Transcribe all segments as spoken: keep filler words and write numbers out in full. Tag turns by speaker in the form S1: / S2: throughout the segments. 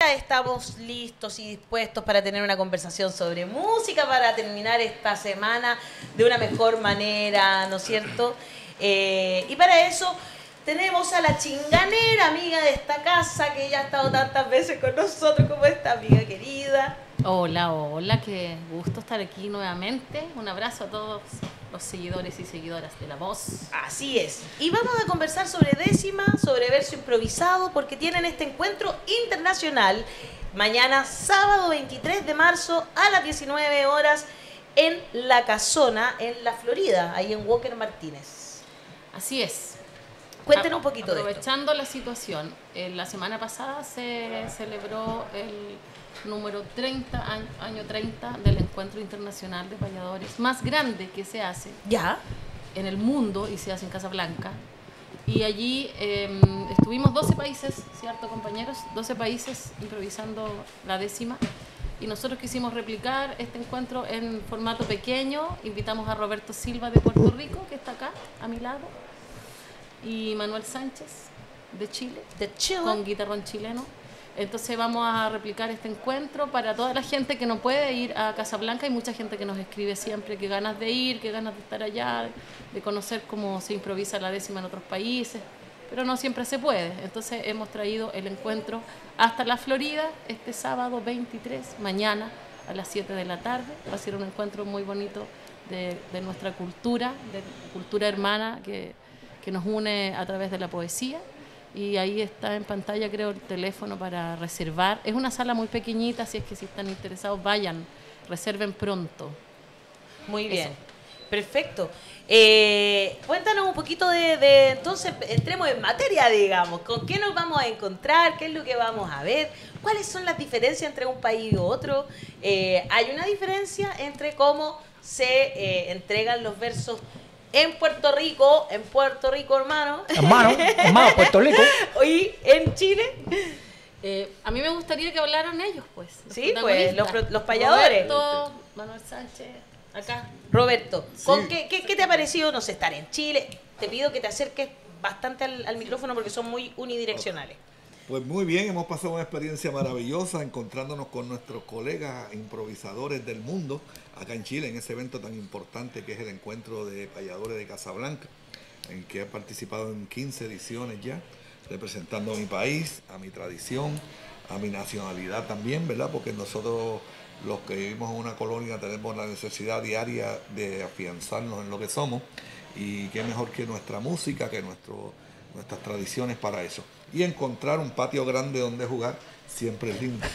S1: ya estamos listos y dispuestos para tener una conversación sobre música, para terminar esta semana de una mejor manera, ¿no es cierto? Eh, y para eso tenemos a la chinganera, amiga de esta casa, que ya ha estado tantas veces con nosotros como esta amiga querida.
S2: Hola, hola, qué gusto estar aquí nuevamente. Un abrazo a todos los seguidores y seguidoras de La Voz.
S1: Así es. Y vamos a conversar sobre décima, sobre verso improvisado, porque tienen este encuentro internacional mañana sábado veintitrés de marzo a las diecinueve horas en La Casona, en la Florida, ahí en Walker Martínez.
S2: Así es.
S1: Cuéntenos un poquito de esto.
S2: Aprovechando la situación, eh, la semana pasada se celebró el número treinta, año, año treinta del Encuentro Internacional de Payadores, más grande que se hace
S1: ya
S2: en el mundo y se hace en Casablanca. Y allí eh, estuvimos doce países, ¿cierto, compañeros? doce países improvisando la décima. Y nosotros quisimos replicar este encuentro en formato pequeño. Invitamos a Roberto Silva de Puerto Rico, que está acá a mi lado, y Manuel Sánchez de Chile,
S1: de Chile,
S2: con guitarrón chileno. Entonces vamos a replicar este encuentro para toda la gente que no puede ir a Casablanca. Hay mucha gente que nos escribe siempre que ganas de ir, que ganas de estar allá, de conocer cómo se improvisa la décima en otros países, pero no siempre se puede. Entonces hemos traído el encuentro hasta la Florida este sábado veintitrés, mañana a las siete de la tarde. Va a ser un encuentro muy bonito de, de nuestra cultura, de cultura hermana que, que nos une a través de la poesía. Y ahí está en pantalla, creo, el teléfono para reservar. Es una sala muy pequeñita, así es que si están interesados, vayan, reserven pronto.
S1: Muy bien,
S2: Eso.
S1: Perfecto. Eh, cuéntanos un poquito de, de, entonces, entremos en materia, digamos. ¿Con qué nos vamos a encontrar? ¿Qué es lo que vamos a ver? ¿Cuáles son las diferencias entre un país y otro? Eh, ¿Hay una diferencia entre cómo se eh, entregan los versos en Puerto Rico, en Puerto Rico, hermano.
S3: Hermano, hermano, Puerto Rico.
S1: Y en Chile.
S2: Eh, a mí me gustaría que hablaran ellos, pues.
S1: Sí, pues, los, los payadores.
S2: Roberto, Manuel Sánchez, acá.
S1: Roberto,
S4: Sí.
S1: ¿con qué, qué, ¿qué te ha parecido, no sé, estar en Chile? Te pido que te acerques bastante al, al micrófono porque son muy unidireccionales.
S4: Pues muy bien, hemos pasado una experiencia maravillosa encontrándonos con nuestros colegas improvisadores del mundo acá en Chile, en ese evento tan importante que es el Encuentro de Payadores de Casablanca, en que he participado en quince ediciones ya, representando a mi país, a mi tradición, a mi nacionalidad también, ¿verdad? Porque nosotros, los que vivimos en una colonia, tenemos la necesidad diaria de afianzarnos en lo que somos, y qué mejor que nuestra música, que nuestro, nuestras tradiciones para eso. Y encontrar un patio grande donde jugar siempre es lindo.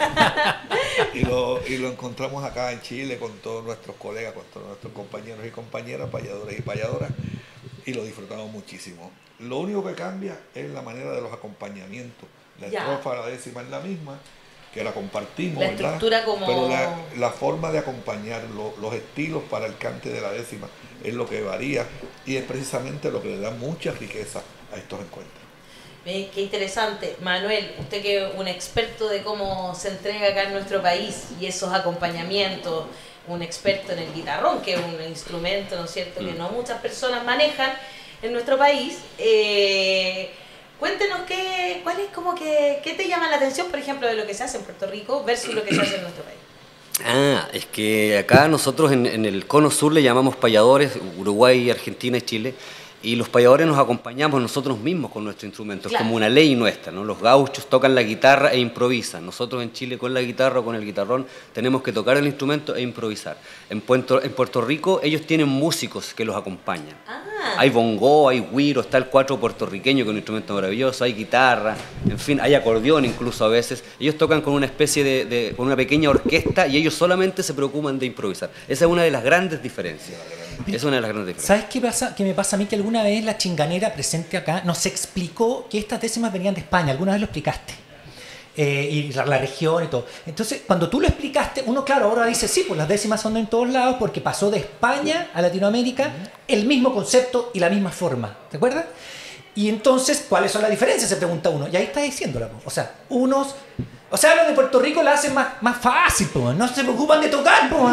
S4: y, lo, y lo encontramos acá en Chile con todos nuestros colegas, con todos nuestros compañeros y compañeras, payadores y payadoras, y lo disfrutamos muchísimo. Lo único que cambia es la manera de los acompañamientos. La
S1: Ya.
S4: estrofa, la décima es la misma, que la compartimos,
S1: La
S4: ¿verdad?
S1: estructura como...
S4: Pero la, la forma de acompañar, lo, los estilos para el cante de la décima es lo que varía, y es precisamente lo que le da mucha riqueza a estos encuentros.
S1: Eh, qué interesante. Manuel, usted que es un experto de cómo se entrega acá en nuestro país y esos acompañamientos, un experto en el guitarrón, que es un instrumento, ¿no es cierto?, que no muchas personas manejan en nuestro país. Eh, cuéntenos qué, cuál es como que, qué te llama la atención, por ejemplo, de lo que se hace en Puerto Rico versus lo que se hace en nuestro país.
S5: Ah, es que acá nosotros en, en el cono sur le llamamos payadores, Uruguay, Argentina y Chile, y los payadores nos acompañamos nosotros mismos con nuestro instrumento,
S1: Claro.
S5: es como una ley nuestra, ¿no? Los gauchos tocan la guitarra e improvisan. Nosotros en Chile con la guitarra o con el guitarrón tenemos que tocar el instrumento e improvisar. En Puerto, en Puerto Rico ellos tienen músicos que los acompañan.
S1: Ah.
S5: Hay bongo, hay güiro, está el cuatro puertorriqueño que es un instrumento maravilloso, hay guitarra, en fin, hay acordeón incluso a veces. Ellos tocan con una especie de, de con una pequeña orquesta y ellos solamente se preocupan de improvisar. Esa es una de las grandes diferencias. Es una de las grandes diferencias.
S3: ¿Sabes qué pasa? Que me pasa a mí que alguna vez la chinganera presente acá nos explicó que estas décimas venían de España. Alguna vez lo explicaste. Eh, y la, la región y todo. Entonces, cuando tú lo explicaste, uno, claro, ahora dice, sí, pues las décimas son de en todos lados porque pasó de España a Latinoamérica el mismo concepto y la misma forma. ¿Te acuerdas? Y entonces, ¿cuáles son las diferencias? Se pregunta uno. Y ahí está diciéndola. O sea, unos... O sea, los de Puerto Rico la hacen más, más fácil, pues. No se preocupan de tocar, pues.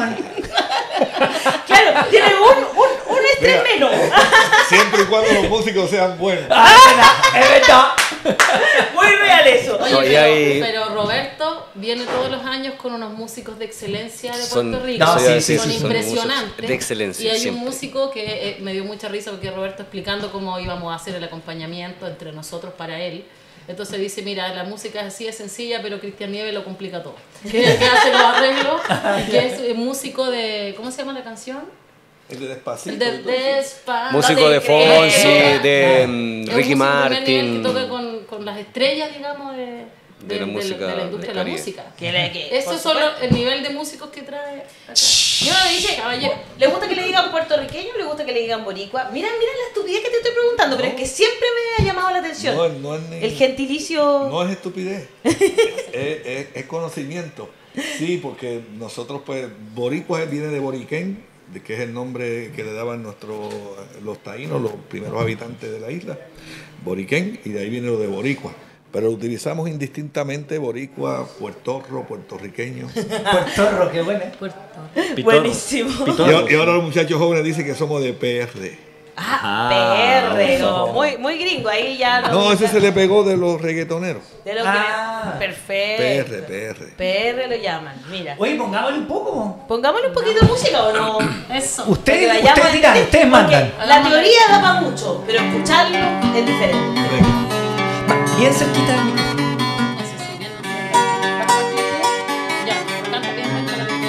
S1: Claro, tiene un, un, un estrés menos.
S4: Siempre y cuando los músicos sean buenos.
S3: Ah, es verdad, es verdad.
S1: Muy real eso.
S2: Oye,
S5: No, y
S2: pero,
S5: hay-
S2: pero Roberto viene todos los años con unos músicos de excelencia de
S5: Son-
S2: Puerto Rico.
S3: No, sí, sí,
S2: son
S3: sí,
S5: son
S2: impresionantes.
S5: músicos de excelencia,
S2: Y hay
S5: siempre.
S2: un músico que eh, me dio mucha risa porque Roberto explicando cómo íbamos a hacer el acompañamiento entre nosotros para él. Entonces dice, mira, la música es así, es sencilla, pero Cristian Nieves lo complica todo. Que, que hace los arreglos, que es eh, músico de... ¿Cómo se llama la canción?
S4: El de Despacito.
S2: El de
S4: y todo eso.
S2: Despacito.
S5: Músico de
S1: creer.
S5: Fonsi, de
S2: Es
S5: mm,
S2: un
S5: Ricky
S2: músico de primer nivel
S5: Martin.
S2: que toca con, con las estrellas, digamos, de,
S5: De la música
S2: de la industria de
S5: del
S2: la
S5: Caribe.
S2: música.
S1: Que le- que,
S2: Eso
S1: por
S2: es solo
S1: supuesto.
S2: el nivel de músicos que trae. acá.
S1: Y uno dice,
S2: Caballero.
S1: ¿le gusta que le digan puertorriqueño o le gusta que le digan boricua? Mira, mira la estupidez que te estoy preguntando, pero es que siempre me ha llamado la atención.
S4: No, no es ni-
S1: El gentilicio...
S4: No es estupidez, es, es- es conocimiento. Sí, porque nosotros, pues, boricua viene de boriquén, de que es el nombre que le daban nuestros, los taínos, los primeros habitantes de la isla, boriquén, y de ahí viene lo de boricua. Pero utilizamos indistintamente boricua, puertorro, puertorriqueño.
S3: Puertorro, qué buena.
S1: Buenísimo.
S4: Y, a- y ahora los muchachos jóvenes dicen que somos de P R.
S1: Ah, P R, no, muy, muy gringo, ahí ya lo...
S4: No, ese se le pegó de los reggaetoneros.
S1: De lo que...
S3: Ah.
S1: Perfecto.
S4: P R, P R.
S1: P R lo llaman, mira.
S3: Oye, pongámosle un poco.
S1: Pongámosle un poquito de música o no.
S2: Eso.
S3: Ustedes,
S1: Para que vayamos
S3: ustedes dirán,
S1: a-
S3: ustedes
S1: porque
S3: mandan.
S1: La teoría da para mucho, pero escucharlo es diferente.
S3: Bien cerquita del micrófono.
S2: Eso sí, bien. ¿Vas a partir tú? Ya, canta bien, canta bien.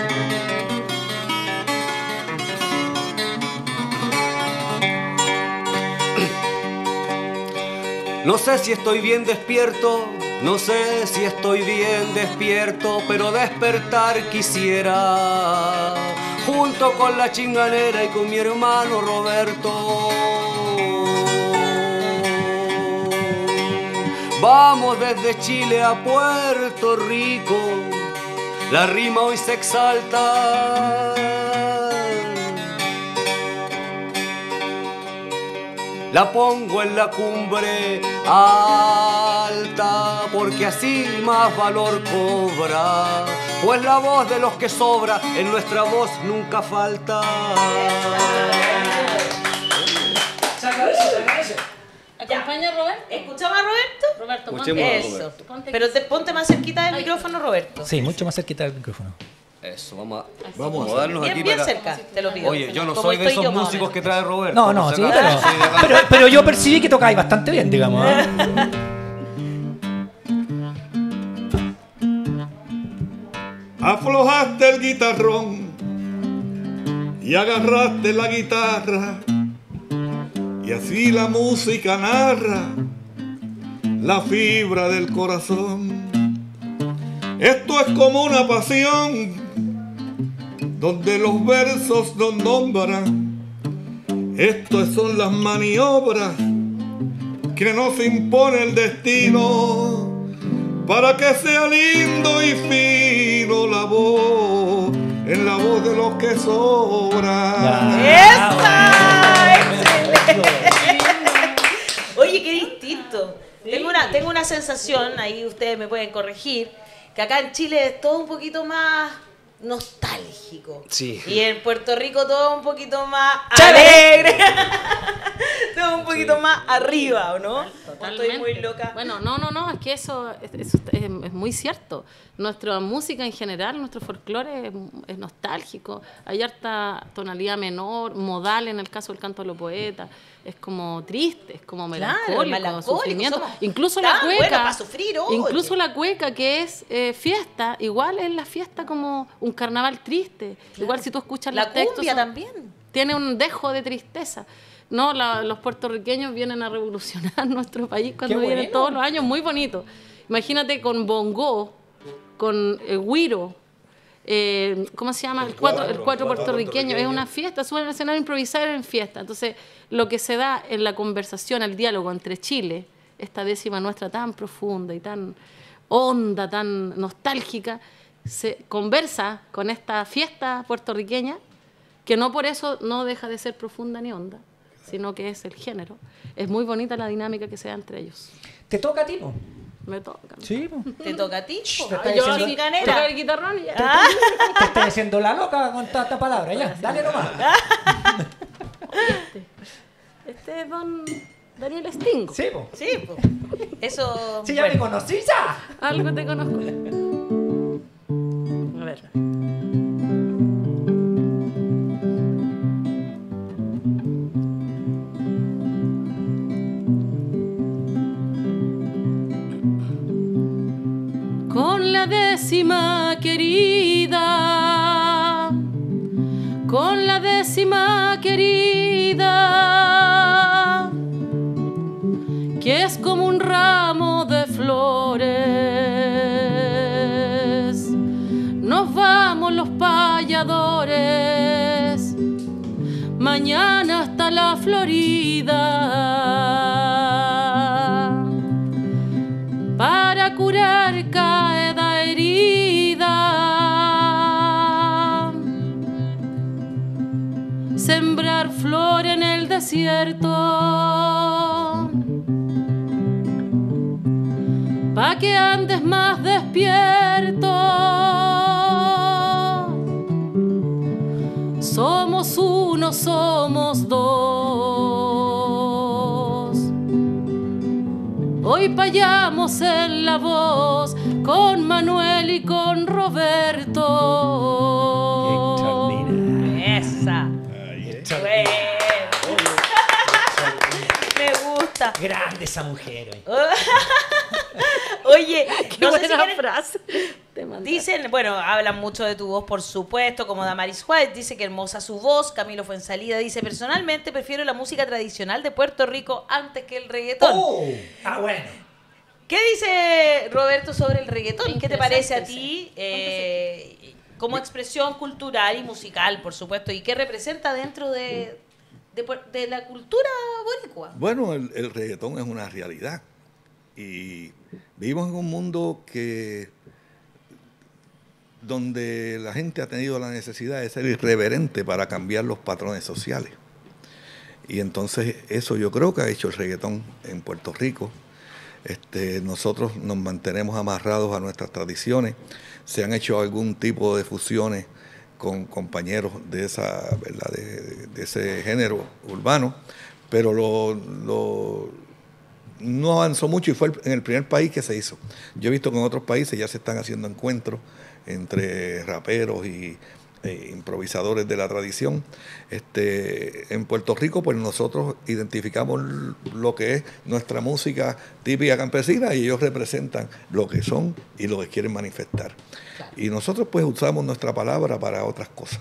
S5: No sé si estoy bien despierto, no sé si estoy bien despierto, pero despertar quisiera, junto con la chinganera y con mi hermano Roberto. Vamos desde Chile a Puerto Rico, la rima hoy se exalta. La pongo en la cumbre alta, porque así más valor cobra, pues la voz de los que sobra en nuestra voz nunca falta.
S2: ¿Acompaña a Roberto?
S1: ¿Escuchamos a Roberto?
S2: Roberto,
S5: Escuchemos
S2: ponte.
S5: a
S1: Eso.
S5: Roberto.
S2: Ponte
S1: Pero
S2: aquí.
S1: te, ponte más cerquita del micrófono, Roberto.
S3: Sí, mucho más cerquita del micrófono.
S5: Eso, vamos a
S4: Vamos a
S5: acomodarnos
S1: Bien,
S5: aquí
S1: bien
S5: para...
S1: cerca, te lo pido.
S5: Oye, yo no
S1: Como
S5: soy de
S1: estoy
S5: esos
S1: yo, más o
S5: músicos
S1: menos.
S5: que trae Roberto.
S3: No,
S5: por
S3: no,
S5: si
S3: sí,
S5: acaso.
S3: pero,
S5: Sí, de acá.
S3: pero, pero yo percibí que tocáis bastante bien, digamos. ¿eh?
S4: Aflojaste el guitarrón y agarraste la guitarra y así la música narra la fibra del corazón. Esto es como una pasión donde los versos nos nombran. Estas son las maniobras que nos impone el destino para que sea lindo y fino la voz, en la voz de los que sobran.
S1: ¡Esa! ¡Excelente! Oye, qué distinto. Tengo una, tengo una sensación, ahí ustedes me pueden corregir, que acá en Chile es todo un poquito más nostálgico.
S5: Sí.
S1: Y en Puerto Rico todo un poquito más
S3: ¡Chévere!
S1: alegre. Todo un poquito más arriba, ¿o no? ¿O estoy muy loca?
S2: Bueno, no, no, no, es que eso, es, eso es, es muy cierto. Nuestra música en general, nuestro folclore es, es nostálgico. Hay harta tonalidad menor, modal en el caso del canto de los poetas. Es como triste, es como
S1: Claro,
S2: melancólico,
S1: melancólico,
S2: sufrimiento.
S1: somos
S2: Incluso la
S1: tan buenos
S2: cueca,
S1: para sufrir, oye.
S2: incluso la cueca que es eh, fiesta, igual es la fiesta como un carnaval triste. Igual si tú escuchas
S1: La
S2: los textos,
S1: cumbia
S2: son-
S1: también.
S2: tiene un dejo de tristeza. No, la- los puertorriqueños vienen a revolucionar nuestro país cuando
S3: Qué
S2: vienen
S3: bueno.
S2: todos los años, muy bonito. Imagínate con bongo, con eh, güiro, eh, ¿cómo se llama? El cuatro, el cuatro puertorriqueño. Es una fiesta, suben al escenario a improvisar en fiesta. Entonces, lo que se da en la conversación, el diálogo entre Chile, esta décima nuestra tan profunda y tan honda, tan nostálgica, se conversa con esta fiesta puertorriqueña, que no por eso no deja de ser profunda ni honda, sino que es el género. Es muy bonita la dinámica que se da entre ellos.
S3: ¿Te toca a ti, po?
S2: Me toca.
S3: Sí, po.
S1: ¿Te toca a ti? po?
S3: te
S1: Ay,
S3: está
S1: yo
S3: diciendo-
S1: soy
S2: Tocar
S1: ganera.
S2: el guitarrón y ya.
S1: Ah,
S3: Te estás diciendo la loca con tanta palabra, ya. Dale nomás.
S2: Este es don... Daniel Stingo.
S3: Sí, po.
S1: Sí, pues. Eso.
S3: Sí, ya
S1: bueno.
S3: me conocí ya.
S2: Algo te conozco. A ver. Con la décima querida, con la décima querida, que es como un ramo de flores, nos vamos los payadores, mañana hasta la Florida, para curar cada herida, sembrar flor en el desierto, pa' que andes más despierto. Somos uno, somos dos. Hoy payamos en la voz con Manuel y con Roberto.
S1: Esa. Bueno. Me gusta.
S3: Grande esa mujer. Oye.
S1: Oye,
S2: Qué
S1: no sé
S2: buena
S1: si quieren-
S2: frase. Te mandaste.
S1: Dicen, bueno, hablan mucho de tu voz, por supuesto, como Damaris White, dice que hermosa su voz. Camilo Fuensalida dice, personalmente prefiero la música tradicional de Puerto Rico antes que el reggaetón.
S3: Oh, ah, bueno.
S1: ¿Qué dice Roberto sobre el reggaetón? ¿Qué te parece a
S2: Interesante,
S1: ti eh, como expresión cultural y musical, por supuesto? ¿Y qué representa dentro de, de, pu- de la cultura boricua?
S4: Bueno, el, el reggaetón es una realidad. Y vivimos en un mundo que donde la gente ha tenido la necesidad de ser irreverente para cambiar los patrones sociales. Y entonces eso yo creo que ha hecho el reggaetón en Puerto Rico. Este, nosotros nos mantenemos amarrados a nuestras tradiciones. Se han hecho algún tipo de fusiones con compañeros de esa, ¿verdad? De, de ese género urbano, pero lo, lo no avanzó mucho y fue el, en el primer país que se hizo. Yo he visto que en otros países ya se están haciendo encuentros entre raperos y eh, improvisadores de la tradición. Este, en Puerto Rico, pues nosotros identificamos lo que es nuestra música típica campesina y ellos representan lo que son y lo que quieren manifestar.
S1: Claro.
S4: Y nosotros pues usamos nuestra palabra para otras cosas.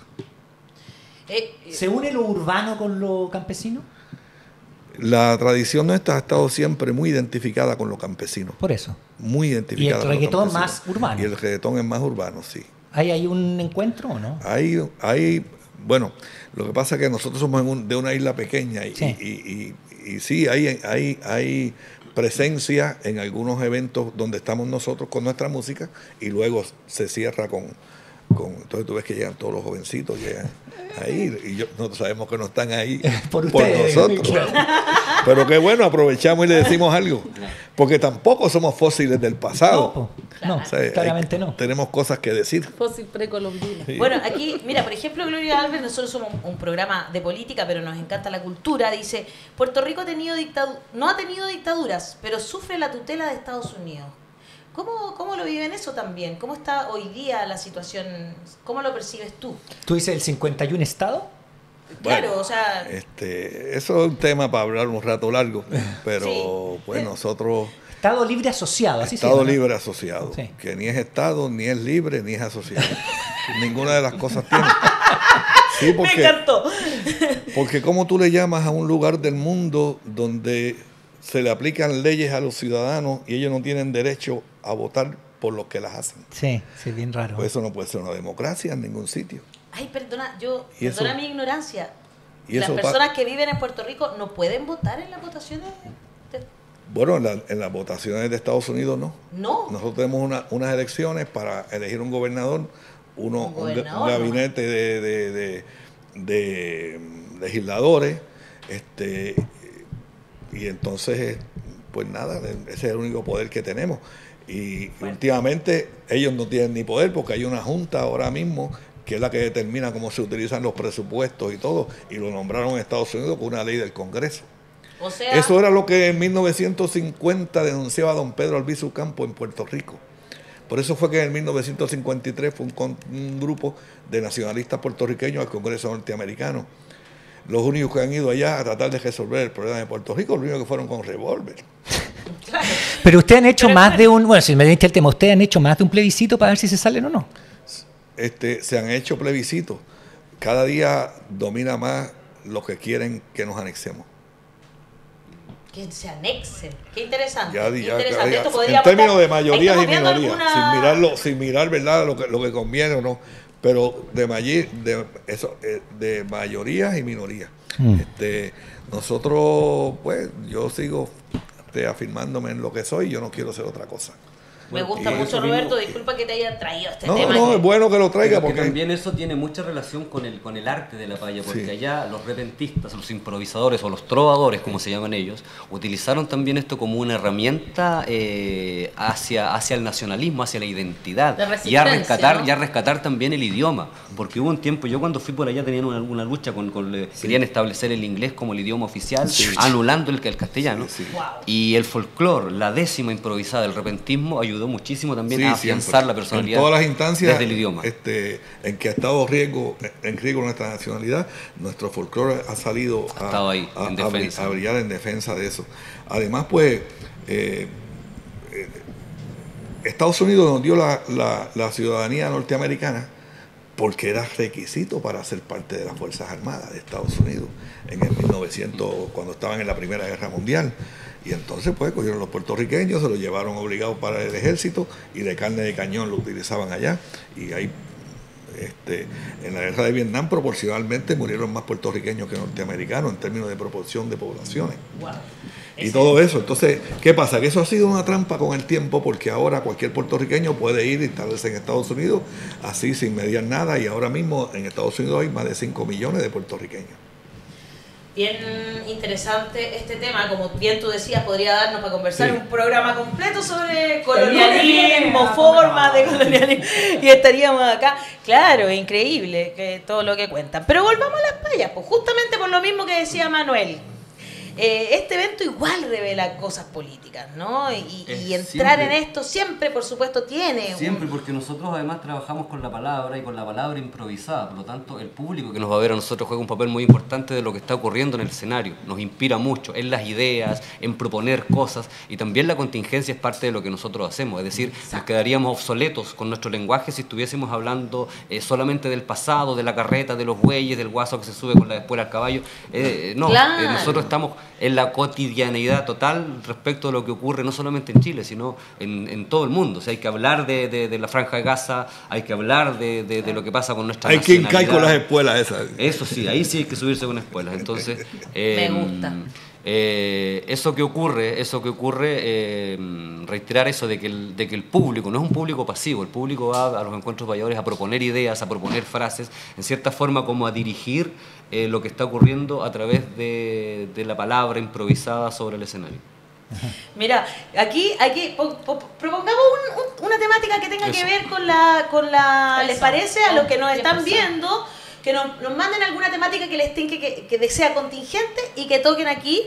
S1: Eh,
S3: ¿Se une lo urbano con lo campesino?
S4: La tradición nuestra ha estado siempre muy identificada con lo campesino.
S3: Por eso.
S4: Muy
S3: ¿Y
S4: identificada
S3: el
S4: con lo
S3: reggaetón
S4: campesino.
S3: más urbano?
S4: Y el reggaetón es más urbano, sí.
S3: ¿Hay, hay un encuentro o no?
S4: Hay, hay, bueno, lo que pasa es que nosotros somos en un- de una isla pequeña y
S3: Sí.
S4: y, y, y, y sí, hay, hay, hay presencia en algunos eventos donde estamos nosotros con nuestra música y luego se cierra con, con entonces tú ves que llegan todos los jovencitos, llegan ahí y yo, nosotros sabemos que no están ahí
S3: Por ustedes,
S4: nosotros.
S3: claro.
S4: Pero qué bueno, aprovechamos y le decimos algo, porque tampoco somos fósiles del pasado.
S3: No, po. No,
S4: O sea, hay-
S3: claramente no.
S4: Tenemos cosas que decir.
S2: Fósil precolombino.
S4: Sí.
S1: Bueno, aquí, mira, por ejemplo, Gloria Alves, nosotros somos un programa de política, pero nos encanta la cultura. Dice, Puerto Rico ha tenido dictadu- no ha tenido dictaduras, pero sufre la tutela de Estados Unidos. ¿Cómo, ¿Cómo lo viven eso también? ¿Cómo está hoy día la situación? ¿Cómo lo percibes tú?
S3: ¿Tú dices el cincuenta y un estado?
S1: Claro,
S4: Bueno,
S1: o sea,
S4: Este, eso es un tema para hablar un rato largo, pero
S1: Sí.
S4: pues nosotros,
S3: Estado libre asociado, así se
S4: Estado
S3: llama, ¿no?
S4: libre asociado,
S3: Sí.
S4: que ni es Estado, ni es libre, ni es asociado. Ninguna de las cosas tiene. Sí,
S1: me
S4: porque,
S1: encantó.
S4: porque ¿cómo tú le llamas a un lugar del mundo donde se le aplican leyes a los ciudadanos y ellos no tienen derecho a votar por los que las hacen?
S3: Sí, sí, bien raro.
S4: Pues eso no puede ser una democracia en ningún sitio.
S1: Ay, perdona, yo,
S4: Y eso-
S1: perdona mi ignorancia.
S4: y
S1: Las
S4: eso pa-
S1: personas que viven en Puerto Rico no pueden votar en las votaciones. de-
S4: Bueno, en, la- en las votaciones de Estados Unidos no.
S1: No.
S4: Nosotros tenemos una- unas elecciones para elegir un gobernador, uno,
S1: Un
S4: un, ga-
S1: gobernador,
S4: un gabinete de, de- de- de legisladores, este, y entonces, pues nada, ese es el único poder que tenemos. Y últimamente ellos no tienen ni poder porque hay una junta ahora mismo que es la que determina cómo se utilizan los presupuestos y todo, y lo nombraron en Estados Unidos con una ley del Congreso.
S1: O sea,
S4: eso era lo que en mil novecientos cincuenta denunciaba don Pedro Albizu Campo en Puerto Rico. Por eso fue que en mil novecientos cincuenta y tres fue un, con, un grupo de nacionalistas puertorriqueños al Congreso norteamericano. Los únicos que han ido allá a tratar de resolver el problema de Puerto Rico, los únicos que fueron con revólver.
S1: claro.
S3: Pero ustedes han hecho
S1: Pero
S3: más
S1: es-
S3: de un, bueno, si me diste el tema, ustedes han hecho más de un plebiscito para ver si se salen o no.
S4: Este, se han hecho plebiscitos. Cada día domina más los que quieren que nos anexemos.
S1: Que se anexen. Qué interesante.
S4: Ya,
S1: qué
S4: ya,
S1: interesante.
S4: ya,
S1: Esto
S4: en
S1: podría
S4: términos
S1: aportar-
S4: de mayorías y
S1: Estamos viendo
S4: minorías,
S1: alguna-
S4: sin mirarlo, sin mirar, ¿verdad?, lo que, lo que conviene o no, pero de, mayi- de, eso, eh, de mayorías y minorías.
S3: Mm.
S4: Este, nosotros, pues, yo sigo este, afirmándome en lo que soy, yo no quiero ser otra cosa.
S1: Me gusta
S4: Y
S1: mucho,
S5: eso
S1: Roberto.
S5: mismo-
S1: Disculpa que te haya traído este
S4: No,
S1: tema.
S4: no,
S1: que-
S4: es bueno que lo traiga
S5: Pero que
S4: porque
S5: también eso tiene mucha relación con el, con el arte de la paya, porque
S4: Sí.
S5: allá los repentistas, los improvisadores o los trovadores, como se llaman ellos, utilizaron también esto como una herramienta eh, hacia, hacia el nacionalismo, hacia la identidad,
S2: De
S5: y a
S2: resistencia,
S5: rescatar,
S2: ¿no?
S5: y a rescatar también el idioma, porque hubo un tiempo, yo cuando fui por allá tenían una, una lucha con, con le- querían establecer el inglés como el idioma oficial, anulando el, el castellano,
S4: Sí, sí.
S1: Wow.
S5: y el folclore, la décima improvisada, el repentismo, ayudó muchísimo también
S4: Sí,
S5: a
S4: siempre.
S5: afianzar la personalidad
S4: en todas las instancias
S5: desde el idioma.
S4: este, en que ha estado riesgo, en riesgo nuestra nacionalidad, nuestro folclore ha salido
S5: Ha estado ahí,
S4: a,
S5: en
S4: a bri-
S5: defensa.
S4: a brillar en defensa de eso. Además, pues, eh, eh, Estados Unidos nos dio la, la- la ciudadanía norteamericana porque era requisito para ser parte de las Fuerzas Armadas de Estados Unidos en el mil novecientos, cuando estaban en la Primera Guerra Mundial. Y entonces, pues, cogieron los puertorriqueños, se los llevaron obligados para el ejército y de carne de cañón lo utilizaban allá. Y ahí, este, en la guerra de Vietnam, proporcionalmente murieron más puertorriqueños que norteamericanos en términos de proporción de poblaciones.
S1: Wow.
S4: Y todo eso. Entonces, ¿qué pasa? Que eso ha sido una trampa con el tiempo, porque ahora cualquier puertorriqueño puede ir y instalarse en Estados Unidos así sin mediar nada, y ahora mismo en Estados Unidos hay más de cinco millones de puertorriqueños.
S1: Bien interesante este tema, como bien tú decías, podría darnos para conversar
S4: Sí.
S1: un programa completo sobre colonialismo, formas de colonialismo, y estaríamos acá. Claro, es increíble que todo lo que cuentan. Pero volvamos a las payas, pues justamente por lo mismo que decía Manuel. Eh, este evento igual revela cosas políticas, ¿no? Y, y
S5: Es
S1: entrar
S5: siempre-
S1: en esto siempre, por supuesto, tiene
S5: Siempre,
S1: un...
S5: porque nosotros además trabajamos con la palabra y con la palabra improvisada, por lo tanto el público que nos va a ver a nosotros juega un papel muy importante de lo que está ocurriendo en el escenario, nos inspira mucho en las ideas, en proponer cosas, y también la contingencia es parte de lo que nosotros hacemos, es decir, nos quedaríamos obsoletos con nuestro lenguaje si estuviésemos hablando eh, solamente del pasado, de la carreta, de los bueyes, del guaso que se sube con la espuela al caballo. Eh, no,
S1: Claro.
S5: eh, nosotros estamos en la cotidianeidad total respecto a lo que ocurre no solamente en Chile, sino en, en todo el mundo. O sea, hay que hablar de, de, de la Franja de Gaza, hay que hablar de, de, de lo que pasa con nuestra
S4: Hay que hincar
S5: nacionalidad.
S4: con las espuelas esas.
S5: Eso sí, ahí sí hay que subirse con espuelas. Entonces, eh,
S1: Me gusta.
S5: eh, eso que ocurre, eso que ocurre, eh, reiterar eso de que, el, de que el público no es un público pasivo, el público va a los encuentros valladores a proponer ideas, a proponer frases, en cierta forma como a dirigir eh, lo que está ocurriendo a través de, de la palabra improvisada sobre el escenario.
S1: Mira, aquí, aquí po- po- propongamos un- un- una temática que tenga que
S5: Eso.
S1: ver con la, con la,
S2: Eso.
S1: ¿les parece? A los que nos
S2: Bien
S1: están
S2: pensado.
S1: viendo, que nos, nos manden alguna temática que les tinque, que, que sea contingente y que toquen aquí.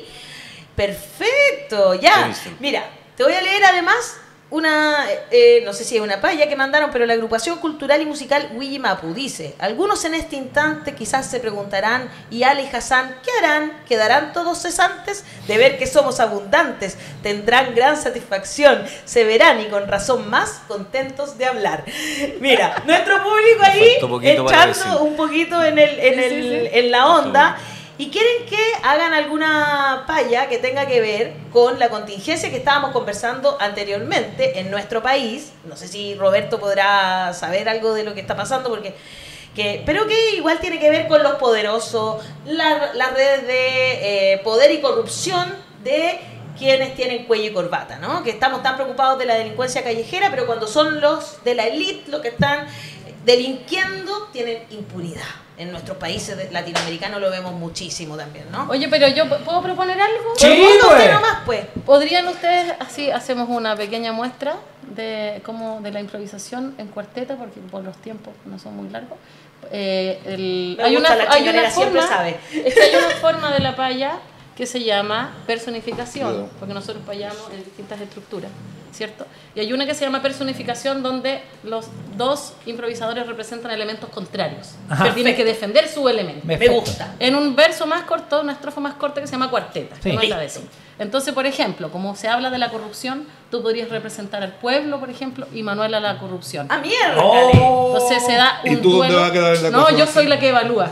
S1: Perfecto, ya.
S5: Buenísimo.
S1: Mira, te voy a leer además una, eh, no sé si es una paya que mandaron, pero la agrupación cultural y musical Wiyimapu dice: algunos en este instante quizás se preguntarán, ¿y Ali y Hassan qué harán? ¿Quedarán todos cesantes de ver que somos abundantes? Tendrán gran satisfacción, se verán y con razón más contentos de hablar. Mira, nuestro público
S5: Me
S1: ahí
S5: faltó poquito para
S1: echando
S5: decir.
S1: un poquito en, el, en,
S2: Sí,
S1: el,
S2: sí, sí.
S1: en la
S5: Faltó
S1: onda.
S5: poquito.
S1: Y quieren que hagan alguna paya que tenga que ver con la contingencia que estábamos conversando anteriormente en nuestro país. No sé si Roberto podrá saber algo de lo que está pasando, porque que, pero que igual tiene que ver con los poderosos, la- las redes de eh, poder y corrupción de quienes tienen cuello y corbata, ¿no? Que estamos tan preocupados de la delincuencia callejera, pero cuando son los de la élite los que están delinquiendo, tienen impunidad. En nuestros países de- latinoamericanos lo vemos muchísimo también, ¿no?
S2: Oye, pero yo ¿puedo proponer algo?
S3: Sí,
S1: Proponga usted
S3: pues.
S1: nomás, pues.
S2: ¿Podrían ustedes, así hacemos una pequeña muestra de como de la improvisación en cuarteta, porque por los tiempos no son muy largos? Eh, el-
S1: Me
S2: hay
S1: gusta,
S2: una,
S1: la
S2: hay
S1: chicanera
S2: una
S1: siempre
S2: forma,
S1: sabe.
S2: es que hay una forma de la paya que se llama personificación,
S4: Claro.
S2: porque nosotros payamos en distintas estructuras, ¿cierto? Y hay una que se llama personificación donde los dos improvisadores representan elementos contrarios,
S3: Ajá.
S2: pero tienen que defender su elemento.
S1: Me
S3: Perfecto.
S1: gusta.
S2: En un verso más corto, una estrofa más corta que se llama cuarteta,
S3: Sí.
S2: que no es la décima. Entonces, por ejemplo, como se habla de la corrupción, tú podrías representar al pueblo, por ejemplo, y Manuela la corrupción.
S1: ¡Ah, mierda!
S3: Oh.
S2: Entonces se da un
S4: ¿Y tú dónde
S2: duelo.
S4: vas a quedar en la
S2: No,
S4: cosa?
S2: yo soy la que evalúa.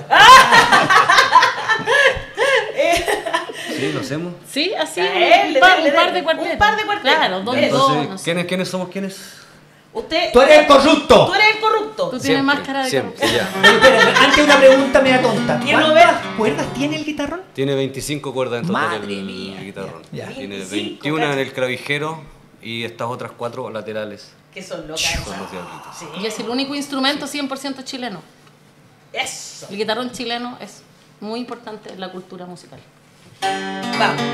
S5: Sí, lo hacemos.
S2: Sí, así,
S1: A
S2: un,
S1: él,
S2: par,
S1: dele,
S2: un par
S1: dele.
S2: de cuartetas.
S1: Un par de cuartetas.
S2: Claro, dos y
S1: Eso.
S2: dos,
S5: Entonces,
S2: no sé.
S5: ¿quiénes, ¿quiénes somos quiénes?
S1: Usted,
S3: Tú eres el corrupto.
S1: Tú eres el corrupto.
S2: Tú tienes
S5: Siempre,
S2: máscara de
S5: siempre,
S2: corrupción.
S5: ya.
S3: Oye, espérame, antes una pregunta media tonta.
S1: ¿Quién lo
S3: ¿Cuántas cuerdas tiene el guitarrón?
S5: Tiene veinticinco cuerdas en total
S3: Madre
S5: el,
S3: mía,
S5: el guitarrón.
S3: ya, ya.
S5: Tiene
S1: veinticinco,
S5: veintiuna en
S1: cacha.
S5: el clavijero y estas otras cuatro laterales.
S1: Que son locas.
S5: Son los diablitos.
S1: Sí.
S2: Y es el único instrumento cien por ciento chileno.
S1: Eso.
S2: El guitarrón chileno es muy importante en la cultura musical.
S1: Vamos.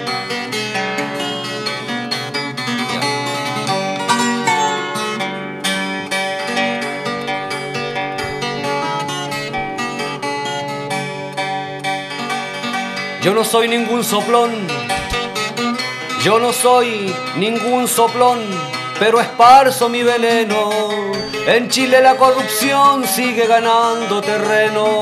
S5: Yo no soy ningún soplón, yo no soy ningún soplón, pero esparzo mi veneno. En Chile la corrupción sigue ganando terreno.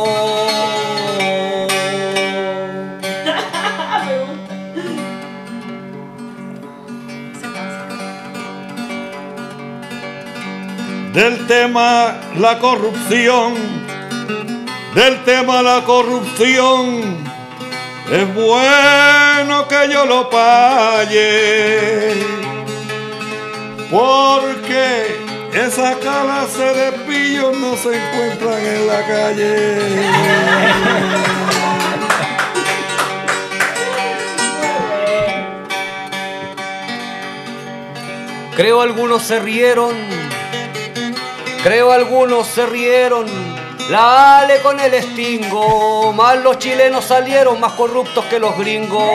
S4: Del tema la corrupción, del tema la corrupción, es bueno que yo lo pague, porque esa clase de pillos no se encuentran en la calle.
S5: Creo algunos se rieron, creo algunos se rieron. La Ale con el estingo, más los chilenos salieron más corruptos que los gringos.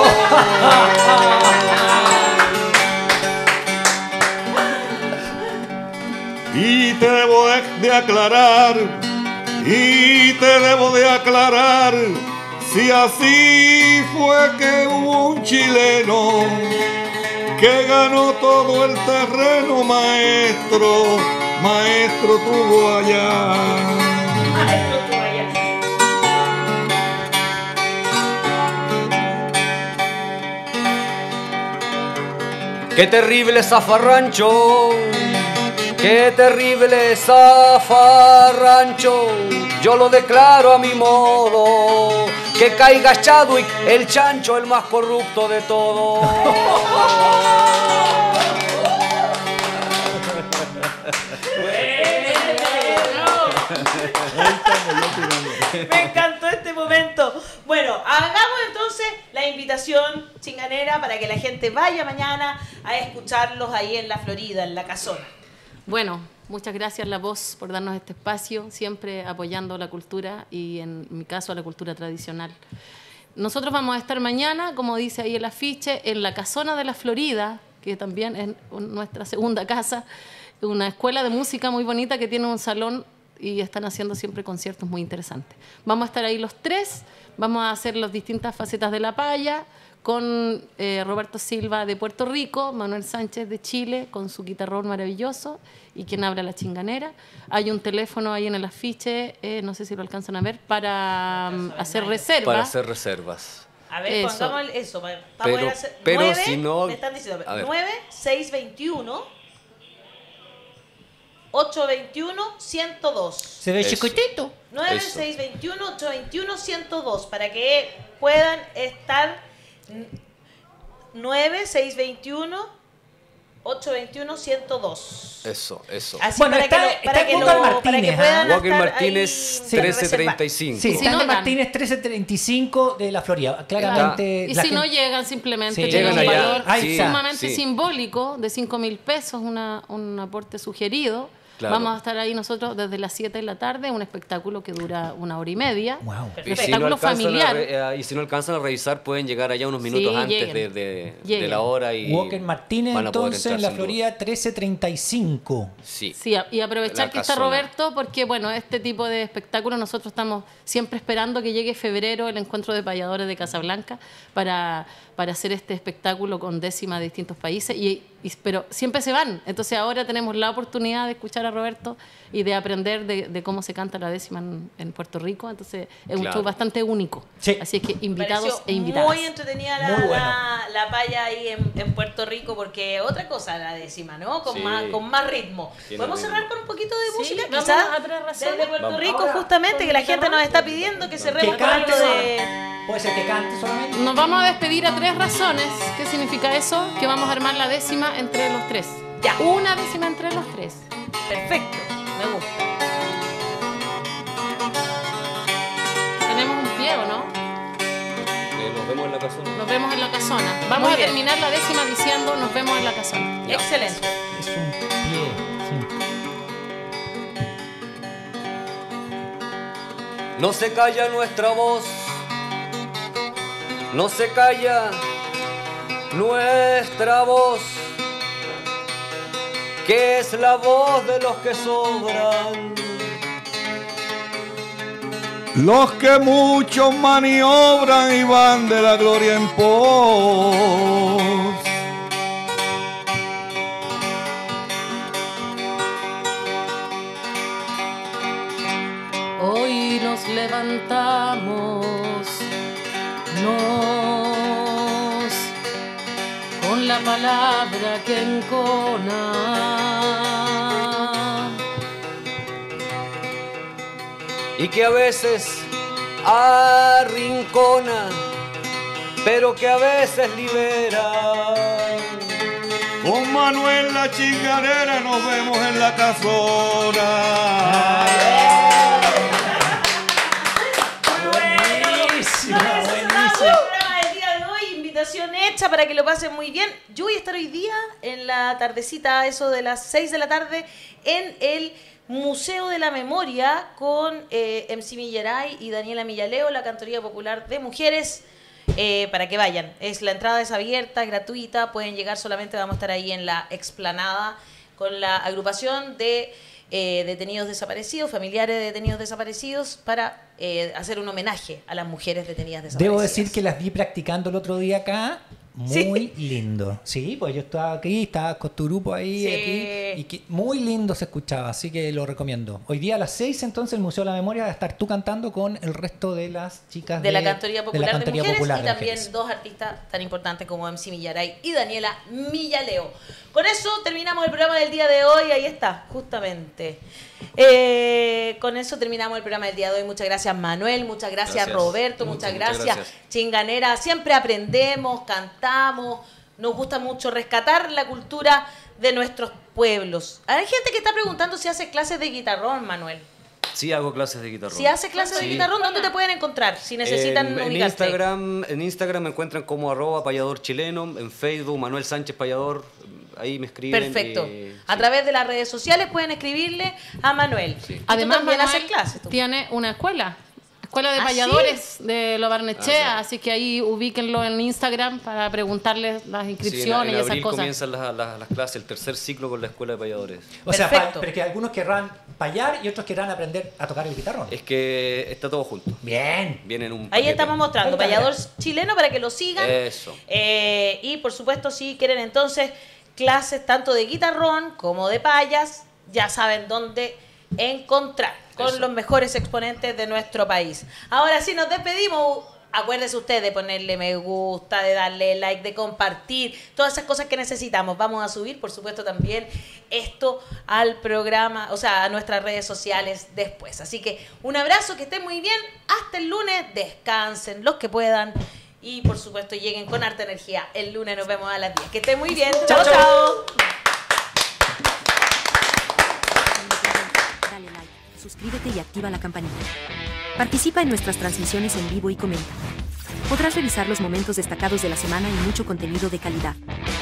S4: Y te debo de, de aclarar, y te debo de aclarar, si así fue que hubo un chileno que ganó todo el terreno, maestro, maestro tuvo allá.
S1: Maestro, tú vaya.
S5: Qué terrible zafarrancho, qué terrible zafarrancho. Yo lo declaro a mi modo, que caiga Chadwick, el chancho, el más corrupto de todos.
S1: Me encantó este momento. Bueno, hagamos entonces la invitación chinganera para que la gente vaya mañana a escucharlos ahí en la Florida, en la casona.
S2: Bueno, muchas gracias La Voz por darnos este espacio, siempre apoyando la cultura y en mi caso a la cultura tradicional. Nosotros vamos a estar mañana, como dice ahí el afiche, en la Casona de la Florida, que también es nuestra segunda casa, una escuela de música muy bonita que tiene un salón y están haciendo siempre conciertos muy interesantes. Vamos a estar ahí los tres, vamos a hacer las distintas facetas de la paya, con eh, Roberto Silva de Puerto Rico, Manuel Sánchez de Chile, con su guitarrón maravilloso, y quien habla la chinganera. Hay un teléfono ahí en el afiche, eh, no sé si lo alcanzan a ver, para um, hacer reservas.
S5: Para hacer reservas.
S1: A ver,
S2: Eso.
S1: pongamos el- eso. Para
S5: Pero-
S1: poder hacer.
S5: pero
S1: nueve,
S5: si no-
S1: me están diciendo,
S5: a ver.
S1: nueve seis veintiuno ocho veintiuno ciento dos.
S3: Se ve
S5: Eso.
S3: chiquitito.
S1: nueve seis veintiuno ocho veintiuno ciento dos para que puedan estar nueve seis veintiuno ocho veintiuno ciento dos.
S5: Eso, eso.
S1: Así
S3: Bueno,
S1: para,
S3: está-
S1: que lo-
S3: está
S1: para, que
S3: Walker
S1: lo- para
S3: Martínez,
S1: que puedan
S5: ¿ah? Walker
S1: estar
S5: Martínez,
S1: ahí
S5: trece
S1: reservar.
S5: treinta y cinco.
S3: Sí,
S2: Si
S3: está
S2: no
S3: en
S2: llegan.
S3: Martínez trece treinta y cinco de la Florida. Claramente.
S2: Y
S3: la
S2: si no
S3: gente-
S2: llegan, simplemente
S3: Sí,
S2: tiene
S5: llegan
S2: un
S5: allá.
S2: valor
S3: Ahí está.
S2: sumamente
S5: Sí.
S2: simbólico de cinco mil pesos, una, un aporte sugerido,
S5: Claro.
S2: Vamos a estar ahí nosotros desde las siete de la tarde, un espectáculo que dura una hora y media.
S3: Wow.
S2: Un
S5: Y si, no
S2: espectáculo
S5: alcanzan a
S2: familiar.
S5: re- eh, y si no alcanzan a revisar, pueden llegar allá unos minutos
S2: Sí,
S5: antes
S2: lleguen.
S5: de, de- de
S2: Lleguen.
S5: la hora. Y
S3: Walker Martínez,
S5: van a poder
S3: entonces,
S5: entrar,
S3: en la
S5: sin duda.
S3: Florida trece treinta y cinco.
S5: Sí.
S2: Sí, a- y aprovechar
S5: La
S2: que está
S5: casona.
S2: Roberto, porque bueno, este tipo de espectáculos nosotros estamos siempre esperando que llegue febrero el encuentro de payadores de Casablanca para, para hacer este espectáculo con décimas de distintos países, y, y- pero siempre se van, entonces ahora tenemos la oportunidad de escuchar a Roberto y de aprender de, de cómo se canta la décima en, en Puerto Rico, entonces es un
S5: Claro.
S2: show bastante único,
S3: Sí.
S2: así es que invitados
S1: Pareció
S2: e invitadas.
S1: muy entretenida la,
S3: Muy bueno.
S1: la, la palla ahí en, en Puerto Rico, porque otra cosa la décima, ¿no? Con,
S5: Sí.
S1: más, con más ritmo.
S5: Tiene
S1: ¿Podemos
S5: ritmo.
S1: cerrar con un poquito de
S2: Sí,
S1: música?
S2: vamos
S1: Quizás
S2: a Tres Razones.
S1: desde Puerto
S5: Vamos.
S1: Rico,
S3: Ahora,
S1: justamente,
S2: con
S1: que la gente
S2: guitarra.
S1: nos está pidiendo que cerremos
S3: Que
S1: con algo
S3: cante
S1: de...
S3: Puede ser que cante solamente.
S2: Nos vamos a despedir a Tres Razones. ¿Qué significa eso? Que vamos a armar la décima entre los tres.
S1: Ya.
S2: Una décima entre los tres.
S1: Perfecto, me gusta.
S2: Tenemos un pie, ¿o no?
S5: Eh, nos vemos en la casona.
S2: Nos vemos en la casona. Vamos
S1: Muy
S2: a
S1: bien.
S2: terminar la décima diciendo nos vemos en la casona.
S5: Ya.
S1: Excelente.
S3: Es un pie. Sí.
S5: No se calla nuestra voz, no se calla nuestra voz, que es la voz de los que sobran.
S4: Los que muchos maniobran y van de la gloria en pos.
S2: Hoy nos levantamos, nos con la palabra que encona.
S5: Y que a veces arrincona, pero que a veces libera.
S4: Con Manuel la chingadera nos vemos en la casona.
S3: Buenísimo,
S1: Con eso cerramos
S3: buenísimo.
S1: el programa del día de hoy. Invitación hecha para que lo pasen muy bien. Yo voy a estar hoy día en la tardecita, a eso de las seis de la tarde, en el Museo de la Memoria con eh, M C Millaray y Daniela Millaleo, la Cantoría Popular de Mujeres, eh, para que vayan. Es, la entrada es abierta, gratuita, pueden llegar solamente, vamos a estar ahí en la explanada con la agrupación de eh, detenidos desaparecidos, familiares de detenidos desaparecidos, para eh, hacer un homenaje a las mujeres detenidas desaparecidas.
S3: Debo decir que las vi practicando el otro día acá. Muy
S1: Sí.
S3: lindo. Sí, pues yo estaba aquí, estaba con tu grupo ahí,
S1: Sí.
S3: aquí, y que muy lindo se escuchaba, así que lo recomiendo. Hoy día a las seis, entonces, el Museo de la Memoria va a estar tú cantando con el resto de las chicas
S1: de la Cantoría Popular de,
S3: la Cantoría
S1: Mujeres
S3: Popular
S1: y
S3: de
S1: también
S3: Mujeres.
S1: dos artistas tan importantes como M C Millaray y Daniela Millaleo. Con eso terminamos el programa del día de hoy. Ahí está, justamente. Eh, con eso terminamos el programa del día de hoy. Muchas gracias, Manuel. Muchas gracias,
S5: Gracias.
S1: Roberto.
S5: Muchas,
S1: Muchas,
S5: muchas
S1: gracias.
S5: gracias.
S1: Chinganera. Siempre aprendemos, cantamos. Nos gusta mucho rescatar la cultura de nuestros pueblos. Hay gente que está preguntando si hace clases de guitarrón, Manuel.
S5: Sí, hago clases de guitarra.
S1: Si hace clases de
S5: Sí.
S1: guitarrón, ¿dónde te pueden encontrar? Si necesitan
S5: en, en
S1: ubicarte.
S5: Instagram, en Instagram me encuentran como arroba payador chileno, en Facebook Manuel Sánchez Payador, ahí me escriben.
S1: Perfecto.
S5: y-
S1: A
S5: sí.
S1: través de las redes sociales pueden escribirle a Manuel.
S5: Sí.
S1: Y tú
S2: Además,
S1: también
S2: Manuel
S1: haces clases. tú.
S2: tiene una escuela. Escuela de
S1: ¿Ah,
S2: Payadores de Lo Barnechea,
S5: Ah,
S2: así que ahí ubíquenlo en Instagram para preguntarles las
S5: Sí, en-
S2: inscripciones
S5: en,
S2: y esas
S5: abril
S2: cosas.
S5: comienzan las, las- las clases, el tercer ciclo con la Escuela de Payadores.
S3: O sea,
S1: Perfecto.
S3: pa- pero que algunos querrán payar y otros querrán aprender a tocar el guitarrón.
S5: Es que está todo junto.
S3: Bien.
S5: Viene en un
S1: Ahí
S5: paquete.
S1: estamos mostrando,
S3: Ahí está,
S1: payador chileno para que lo sigan.
S5: Eso.
S1: Eh, y por supuesto, si quieren entonces clases tanto de guitarrón como de payas, ya saben dónde encontrar con
S5: Eso.
S1: los mejores exponentes de nuestro país. Ahora sí, nos despedimos. Acuérdese usted de ponerle me gusta, de darle like, de compartir, todas esas cosas que necesitamos. Vamos a subir, por supuesto, también esto al programa, o sea, a nuestras redes sociales después. Así que un abrazo, que estén muy bien. Hasta el lunes, descansen los que puedan. Y por supuesto, lleguen con harta energía. El lunes nos vemos a las diez. Que estén muy bien. Chao,
S3: Chao,
S1: chao.
S6: Dale like, suscríbete y activa la campanita. Participa en nuestras transmisiones en vivo y comenta. Podrás revisar los momentos destacados de la semana y mucho contenido de calidad.